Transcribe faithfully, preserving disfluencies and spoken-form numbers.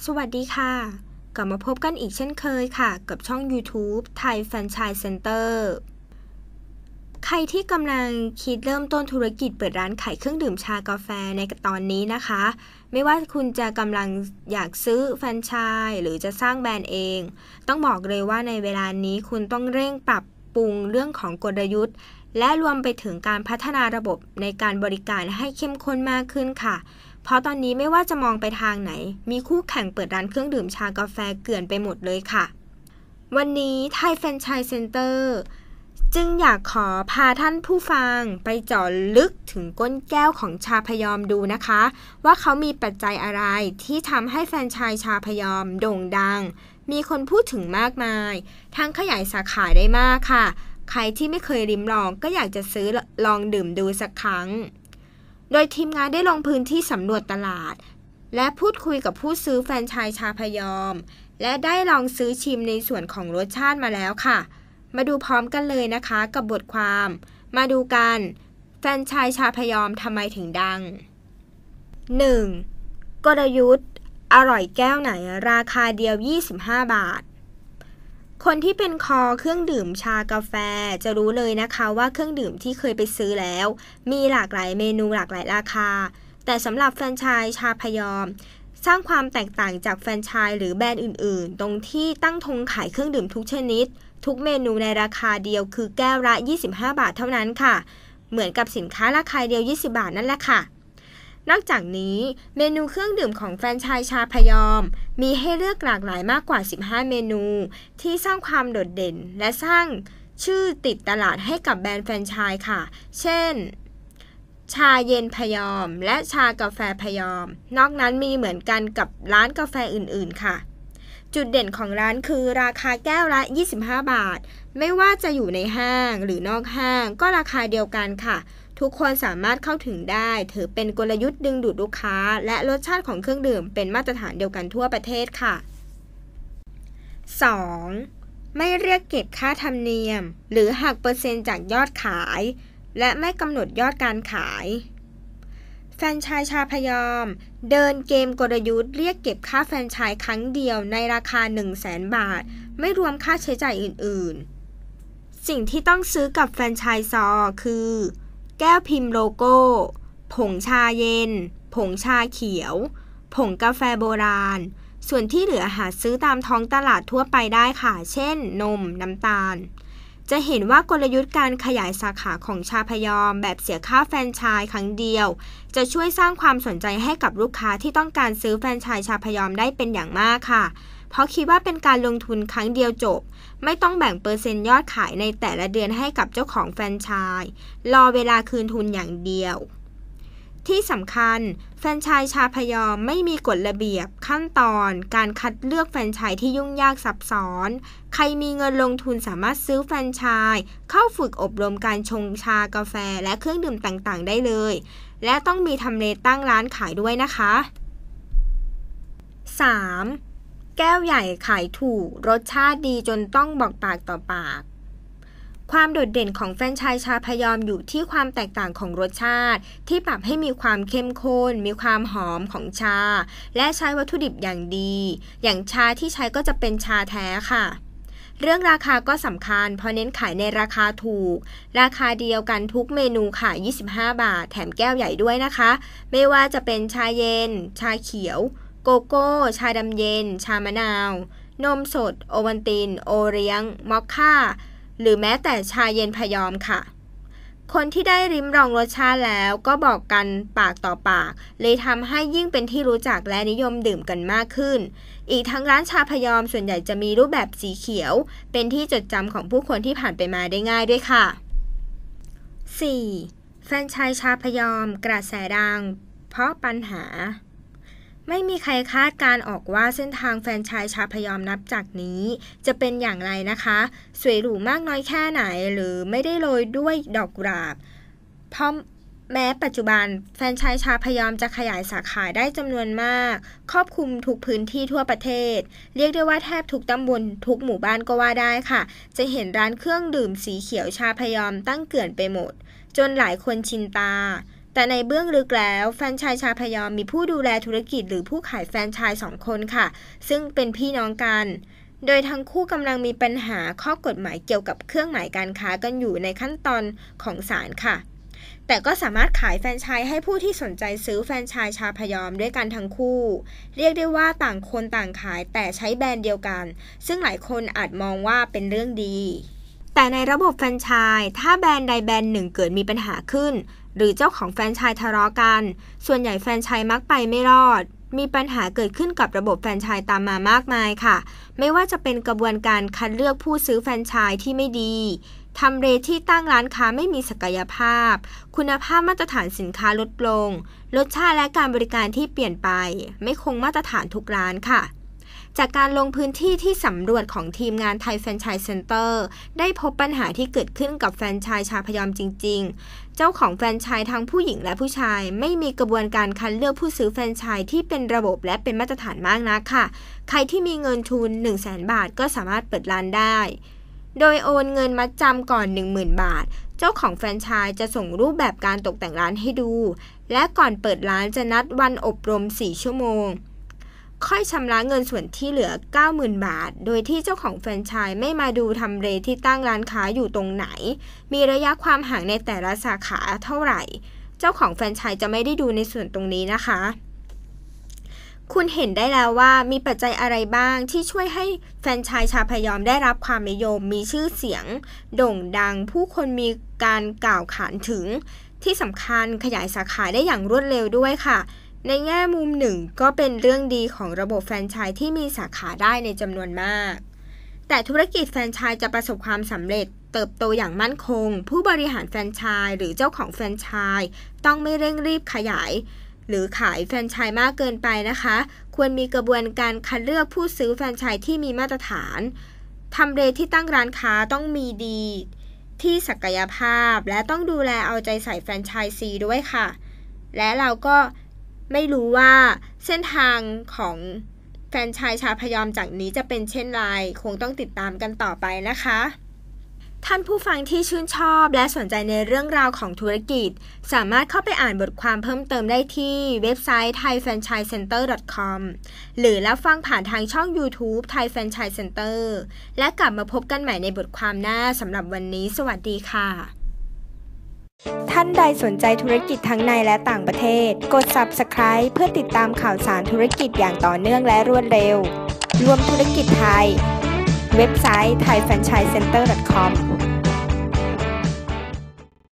สวัสดีค่ะกลับมาพบกันอีกเช่นเคยค่ะกับช่อง YouTube ไทยแฟรนไชส์เซ็นเตอร์ใครที่กำลังคิดเริ่มต้นธุรกิจเปิดร้านขายเครื่องดื่มชากาแฟในตอนนี้นะคะไม่ว่าคุณจะกำลังอยากซื้อแฟรนไชส์หรือจะสร้างแบรนด์เองต้องบอกเลยว่าในเวลานี้คุณต้องเร่งปรับปรุงเรื่องของกลยุทธ์และรวมไปถึงการพัฒนาระบบในการบริการให้เข้มข้นมากขึ้นค่ะเพราะตอนนี้ไม่ว่าจะมองไปทางไหนมีคู่แข่งเปิดร้านเครื่องดื่มชากาแฟเกลื่อนไปหมดเลยค่ะวันนี้ไทยแฟรนไชส์เซ็นเตอร์จึงอยากขอพาท่านผู้ฟังไปเจาะลึกถึงก้นแก้วของชาพยอมดูนะคะว่าเขามีปัจจัยอะไรที่ทำให้แฟรนไชส์ชาพยอมโด่งดังมีคนพูดถึงมากมายทั้งขยายสาขาได้มากค่ะใครที่ไม่เคยริมลองก็อยากจะซื้อลองดื่มดูสักครั้งโดยทีมงานได้ลงพื้นที่สำรวจตลาดและพูดคุยกับผู้ซื้อแฟรนไชส์ชาพยอมและได้ลองซื้อชิมในส่วนของรสชาติมาแล้วค่ะมาดูพร้อมกันเลยนะคะกับบทความมาดูกันแฟรนไชส์ชาพยอมทำไมถึงดัง หนึ่ง. กลยุทธ์อร่อยแก้วไหนราคาเดียวยี่สิบห้าบาทคนที่เป็นคอเครื่องดื่มชากาแฟจะรู้เลยนะคะว่าเครื่องดื่มที่เคยไปซื้อแล้วมีหลากหลายเมนูหลากหลายราคาแต่สำหรับแฟรนไชส์ชาพยอมสร้างความแตกต่างจากแฟรนไชส์หรือแบรนด์อื่นๆตรงที่ตั้งธงขายเครื่องดื่มทุกชนิดทุกเมนูในราคาเดียวคือแก้วละยี่สิบห้าบาทเท่านั้นค่ะเหมือนกับสินค้าราคาเดียวยี่สิบบาทนั่นแหละค่ะนอกจากนี้เมนูเครื่องดื่มของแฟรนไชส์ชาพยอมมีให้เลือกหลากหลายมากกว่าสิบห้าเมนูที่สร้างความโดดเด่นและสร้างชื่อติดตลาดให้กับแบรนด์แฟรนไชส์ค่ะเช่นชาเย็นพยอมและชากาแฟพยอมนอกนั้นมีเหมือนกันกับร้านกาแฟอื่นๆค่ะจุดเด่นของร้านคือราคาแก้วละยี่สิบห้าบาทไม่ว่าจะอยู่ในห้างหรือนอกห้างก็ราคาเดียวกันค่ะทุกคนสามารถเข้าถึงได้ถือเป็นกลยุทธ์ดึงดูดลูกค้าและรสชาติของเครื่องดื่มเป็นมาตรฐานเดียวกันทั่วประเทศค่ะ สอง. ไม่เรียกเก็บค่าธรรมเนียมหรือหักเปอร์เซ็นต์จากยอดขายและไม่กำหนดยอดการขายแฟรนไชส์ชาพยอมเดินเกมกลยุทธ์เรียกเก็บค่าแฟรนไชส์ครั้งเดียวในราคา หนึ่งแสนบาทไม่รวมค่าใช้จ่ายอื่นๆสิ่งที่ต้องซื้อกับแฟรนไชส์ซอคือแก้วพิมพ์โลโก้ผงชาเย็นผงชาเขียวผงกาแฟโบราณส่วนที่เหลือหาซื้อตามท้องตลาดทั่วไปได้ค่ะเช่นนมน้ำตาลจะเห็นว่ากลยุทธ์การขยายสาขาของชาพยอมแบบเสียค่าแฟรนไชส์ครั้งเดียวจะช่วยสร้างความสนใจให้กับลูกค้าที่ต้องการซื้อแฟรนไชส์ชาพยอมได้เป็นอย่างมากค่ะเพราะคิดว่าเป็นการลงทุนครั้งเดียวจบไม่ต้องแบ่งเปอร์เซ็นต์ยอดขายในแต่ละเดือนให้กับเจ้าของแฟรนไชส์รอเวลาคืนทุนอย่างเดียวที่สำคัญแฟรนไชส์ชาพยอมไม่มีกฎระเบียบขั้นตอนการคัดเลือกแฟรนไชส์ที่ยุ่งยากซับซ้อนใครมีเงินลงทุนสามารถซื้อแฟรนไชส์เข้าฝึกอบรมการชงชากาแฟและเครื่องดื่มต่างๆได้เลยและต้องมีทำเลตั้งร้านขายด้วยนะคะ สาม. แก้วใหญ่ขายถูกรสชาติดีจนต้องบอกปากต่อปากความโดดเด่นของแฟรนไชส์ชาพยอมอยู่ที่ความแตกต่างของรสชาติที่ปรับให้มีความเข้มข้นมีความหอมของชาและใช้วัตถุดิบอย่างดีอย่างชาที่ใช้ก็จะเป็นชาแท้ค่ะเรื่องราคาก็สำคัญเพราะเน้นขายในราคาถูกราคาเดียวกันทุกเมนูค่ะยี่สิบห้าบาทแถมแก้วใหญ่ด้วยนะคะไม่ว่าจะเป็นชาเย็นชาเขียวโกโก้ชาดำเย็นชามะนาวนมสดโอวัลตินโอเลี้ยงมอคค่าหรือแม้แต่ชาเย็นพยอมค่ะคนที่ได้ริมรองรสชาติแล้วก็บอกกันปากต่อปากเลยทำให้ยิ่งเป็นที่รู้จักและนิยมดื่มกันมากขึ้นอีกทั้งร้านชาพยอมส่วนใหญ่จะมีรูปแบบสีเขียวเป็นที่จดจำของผู้คนที่ผ่านไปมาได้ง่ายด้วยค่ะ สี่. แฟรนไชส์ชาพยอมกระแสดังเพราะปัญหาไม่มีใครคาดการออกว่าเส้นทางแฟรนไชส์ชาพยอมนับจากนี้จะเป็นอย่างไรนะคะสวยหรูมากน้อยแค่ไหนหรือไม่ได้โรยด้วยดอกกุหลาบเพราะแม้ปัจจุบันแฟรนไชส์ชาพยอมจะขยายสาขาได้จำนวนมากครอบคลุมทุกพื้นที่ทั่วประเทศเรียกได้ว่าแทบทุกตำบลทุกหมู่บ้านก็ว่าได้ค่ะจะเห็นร้านเครื่องดื่มสีเขียวชาพยอมตั้งเกลื่อนไปหมดจนหลายคนชินตาแต่ในเบื้องลึกแล้วแฟรนไชส์ชาพยอมมีผู้ดูแลธุรกิจหรือผู้ขายแฟรนไชส์สองคนค่ะซึ่งเป็นพี่น้องกันโดยทั้งคู่กำลังมีปัญหาข้อกฎหมายเกี่ยวกับเครื่องหมายการค้ากันอยู่ในขั้นตอนของศาลค่ะแต่ก็สามารถขายแฟรนไชส์ให้ผู้ที่สนใจซื้อแฟรนไชส์ชาพยอมด้วยกันทั้งคู่เรียกได้ว่าต่างคนต่างขายแต่ใช้แบรนด์เดียวกันซึ่งหลายคนอาจมองว่าเป็นเรื่องดีแต่ในระบบแฟรนไชส์ถ้าแบรนด์ใดแบรนด์หนึ่งเกิดมีปัญหาขึ้นหรือเจ้าของแฟรนไชส์ทะเลาะกันส่วนใหญ่แฟรนไชส์มักไปไม่รอดมีปัญหาเกิดขึ้นกับระบบแฟรนไชส์ตามมามากมายค่ะไม่ว่าจะเป็นกระบวนการคัดเลือกผู้ซื้อแฟรนไชส์ที่ไม่ดีทำเลที่ตั้งร้านค้าไม่มีศักยภาพคุณภาพมาตรฐานสินค้าลดลงรสชาติและการบริการที่เปลี่ยนไปไม่คงมาตรฐานทุกร้านค่ะจากการลงพื้นที่ที่สำรวจของทีมงานไทยแฟรนไชส์เซ็นเตอร์ได้พบปัญหาที่เกิดขึ้นกับแฟรนไชส์ชาพยอมจริงๆเจ้าของแฟรนไชส์ทั้งผู้หญิงและผู้ชายไม่มีกระบวนการคัดเลือกผู้ซื้อแฟรนไชส์ที่เป็นระบบและเป็นมาตรฐานมากนักค่ะใครที่มีเงินทุน หนึ่งแสน บาทก็สามารถเปิดร้านได้โดยโอนเงินมัดจำก่อน หนึ่งหมื่น บาทเจ้าของแฟรนไชส์จะส่งรูปแบบการตกแต่งร้านให้ดูและก่อนเปิดร้านจะนัดวันอบรมสี่ชั่วโมงค่อยชำระเงินส่วนที่เหลือ เก้าหมื่น บาทโดยที่เจ้าของแฟรนไชส์ไม่มาดูทำเลที่ตั้งร้านค้าอยู่ตรงไหนมีระยะความห่างในแต่ละสาขาเท่าไหร่เจ้าของแฟรนไชส์จะไม่ได้ดูในส่วนตรงนี้นะคะคุณเห็นได้แล้วว่ามีปัจจัยอะไรบ้างที่ช่วยให้แฟรนไชส์ชาพยอมได้รับความนิยมมีชื่อเสียงโด่งดังผู้คนมีการกล่าวขานถึงที่สำคัญขยายสาขาได้อย่างรวดเร็วด้วยค่ะในแง่มุมหนึ่งก็เป็นเรื่องดีของระบบแฟรนไชส์ที่มีสาขาได้ในจำนวนมากแต่ธุรกิจแฟรนไชส์จะประสบความสำเร็จเติบโตอย่างมั่นคงผู้บริหารแฟรนไชส์หรือเจ้าของแฟรนไชส์ต้องไม่เร่งรีบขยายหรือขายแฟรนไชส์มากเกินไปนะคะควรมีกระบวนการคัดเลือกผู้ซื้อแฟรนไชส์ที่มีมาตรฐานทำเลที่ตั้งร้านค้าต้องมีดีที่ศักยภาพและต้องดูแลเอาใจใส่แฟรนไชส์ซีด้วยค่ะและเราก็ไม่รู้ว่าเส้นทางของแฟรนไชส์ชาพยอมจากนี้จะเป็นเช่นไรคงต้องติดตามกันต่อไปนะคะท่านผู้ฟังที่ชื่นชอบและสนใจในเรื่องราวของธุรกิจสามารถเข้าไปอ่านบทความเพิ่มเติมได้ที่เว็บไซต์ ไทยแฟรนไชส์เซ็นเตอร์ ดอท คอม หรือรับฟังผ่านทางช่อง YouTube ไทยแฟรนไชส์เซ็นเตอร์และกลับมาพบกันใหม่ในบทความหน้าสำหรับวันนี้สวัสดีค่ะท่านใดสนใจธุรกิจทั้งในและต่างประเทศกด ซับสไครบ์ เพื่อติดตามข่าวสารธุรกิจอย่างต่อเนื่องและรวดเร็วรวมธุรกิจไทยเว็บไซต์ ไทยแฟรนไชส์เซ็นเตอร์ ดอท คอม